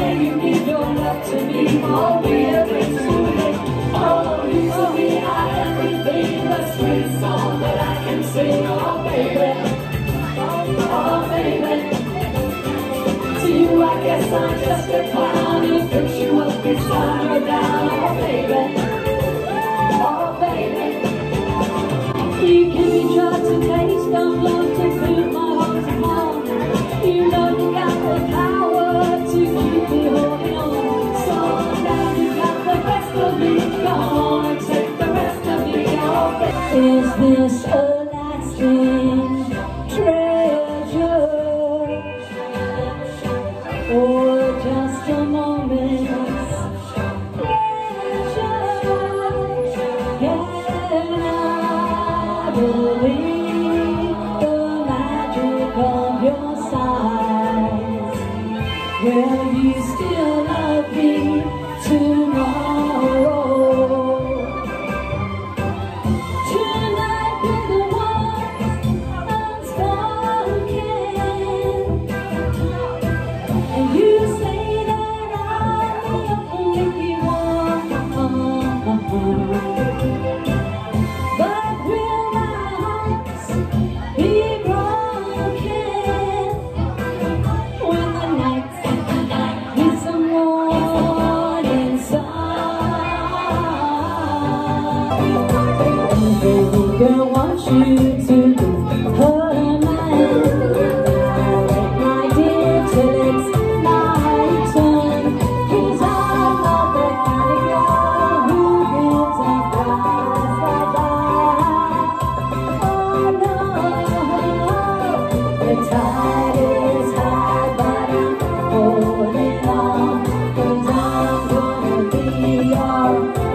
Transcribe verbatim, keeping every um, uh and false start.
say you give your love to me, oh, we ever too late. Oh, you to me are everything, the sweet song that I can sing, oh, baby. Oh, baby. To you, I guess I'm just a clown who picks you up beside her down, oh, baby. Oh, baby. You give me drugs and taste of love to fill my heart and mind. You know you got the power to keep me holding on. So now you got the rest of me, come on and take the rest of me, oh, baby. Is this a lasting treasure, or just a moment's pleasure? Can I believe the magic of your sighs? Will you still love me tomorrow? Tonight we're the ones unspoken, and you say that I'm the only one. But will my heart be broken when the night is a morning sun? Baby girl wants you to be her man, my dear, till it's my turn. 'Cause I'm not the kind of girl who gives and cries like that. Oh no, the tide is high, but I'm holding on, 'cause I'm gonna be your